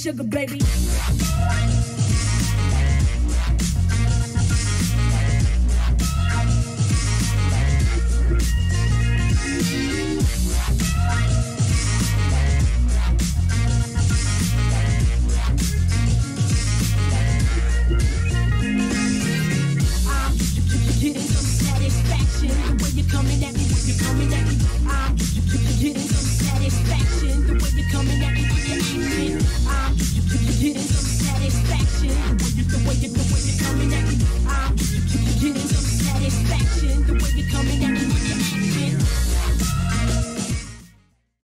sugar, baby. Getting some satisfaction the way you're coming at me, when you're coming at me. I'm getting some satisfaction the way you're coming at me, when you're acting. I'm getting some satisfaction the way you're coming at me. I'm